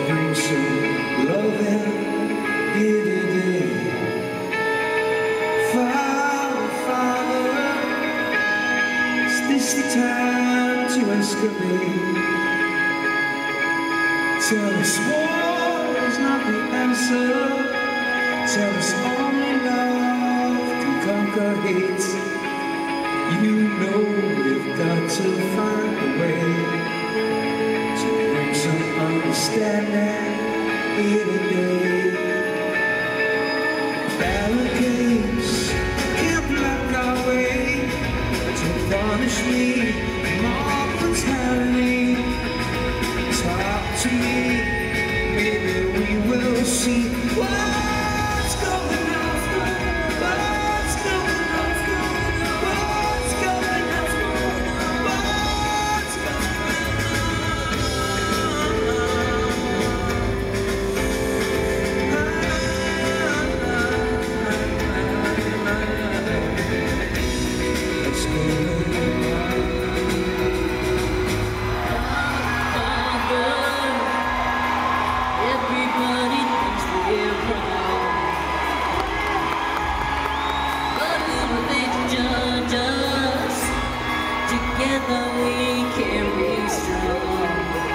bring some loving here today. Father, Father, is this the time to escalate? Tell us war is not the answer. Tell us only love can conquer hate. You know we've got to find a way to bring some understanding here today. Barricades can't block our way to punish me, more brutality. Talk to me, maybe we will see what's going on. What's going on? What's going on? What's going What's going on? Everybody thinks they're wrong, but who will they judge us? Together we can be strong.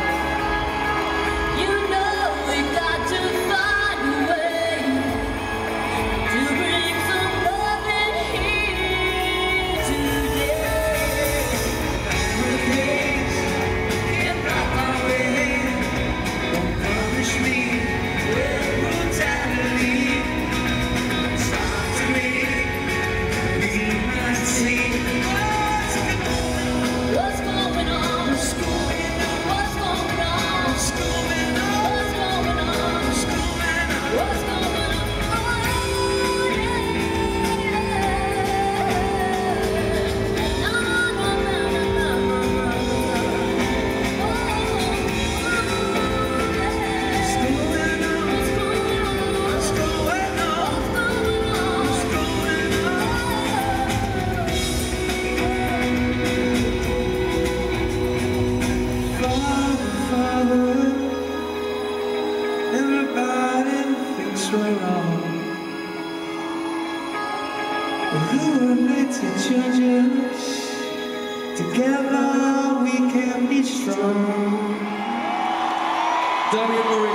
You know we've got to find a way to bring some love in here today. Barricades can't block our way. Don't punish me with brutality. Talk to me, we might see what's going on. What's going on? What's going on? What's going on? What's going on? What's going on? What's going on? What's going on? Oh, yeah. No, no, no, no, no, no. Oh, yeah. What's going on? What's going on? What's going on? What's going on? Father, Father, everybody thinks we're wrong. But who are they to judge us? Together we can be strong. W. Marie.